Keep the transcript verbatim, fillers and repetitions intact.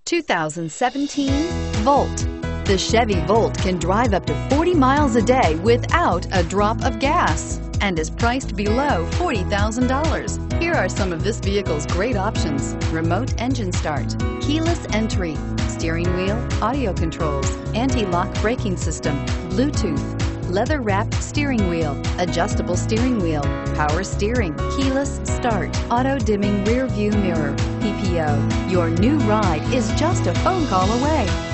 two thousand seventeen Volt. The Chevy Volt can drive up to forty miles a day without a drop of gas and is priced below forty thousand dollars. Here are some of this vehicle's great options: remote engine start, keyless entry, steering wheel audio controls, anti-lock braking system, Bluetooth, leather-wrapped steering wheel, adjustable steering wheel, power steering, keyless start, auto-dimming rear view mirror, P P O. Your new ride is just a phone call away.